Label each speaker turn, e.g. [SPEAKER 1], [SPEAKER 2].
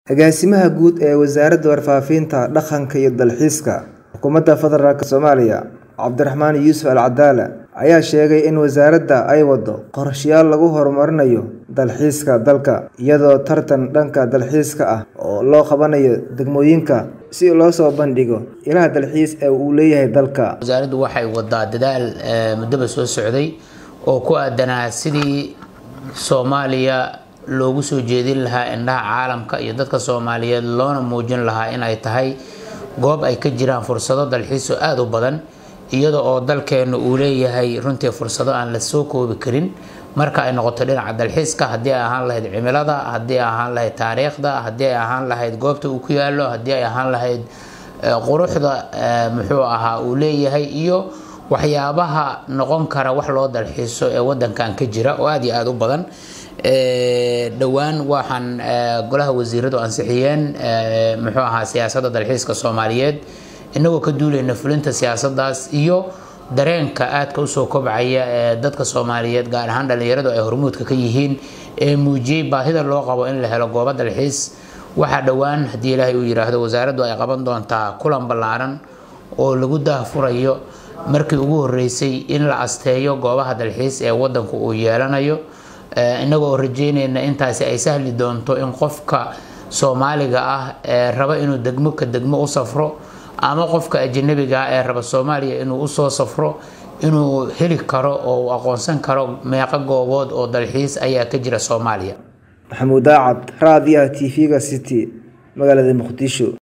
[SPEAKER 1] Agaasimaha guud ee Wasaaradda Warfaafinta, Dhaqanka iyo Dalxiiska Xukuumadda Federaalka Soomaaliya, Cabdiraxmaan Yuusuf Al-Cadaala, ayaa sheegay in wasaaradda ay wado qorshayaal lagu horumarinayo dalxiiska dalka, iyadoo tartan dhanka dalxiiska ah oo loo qabanayo degmooyinka si loo soo bandhigo ilaha dalxiis ee uu leeyahay dalka.
[SPEAKER 2] Wasaaraddu waxay wadaa dadaal muddo soo socday oo ku aadanaa sidii Soomaaliya loogu soo jeedin lahaa indhaha caalamka iyo dadka Soomaaliyeed loona muujin lahaa in ay tahay goob ay ka jiraan fursado dalxiis oo aad u badan, iyadoo oo dalkeenu uu leeyahay runtii fursado aan la soo koobi karin marka ay noqoto dhinaca dalxiiska, haddii ay ahaan lahayd cimilada, haddii ay ahaan lahayd taariikhda, haddii ay ahaan lahayd goobta uu ku yaalo, haddii ay ahaan lahayd quruxda uu leeyahay iyo waxyaabaha noqon kara wax loo dalxiiso ee wadankan ka jira oo aad iyo aad u badan. dhawaan waxaan golaha wasiiradu ansixiyeen siyaasadda dalxiiska Soomaaliyeed, inagoo ka duulayna fulinta siyaasaddaas iyo dareenka aadka u soo kobcaya ee dadka Soomaaliyeed gaar ahaan dhalinyaradu ay hormuudka ka yihiin ee muujiyay baahida loo qabo in la helo goobo dalxiis. Waxa dhawaan haddii Ilaahay uu yiraahdo wasaaraddu ay qaban doontaa kulan ballaaran oo lagu daahfurayo markii ugu horeysay in la asteeyo goobaha dalxiis ee wadanku uu yeelanayo, inagoo rajeynayna intaasi ay sahli doonto in qofka Soomaaliga ah ee raba inuu degmo ka degmo u safro ama qofka ajnabiga ah ee raba Soomaaliya inuu u soo safro inuu heli karo oo aqoonsan karo meeqa goobood oo dalxiis ayaa ka jira Soomaaliya.
[SPEAKER 1] Maxamuud Daacad, Raadiyaha TV-ga City, magaalada Muqdisho.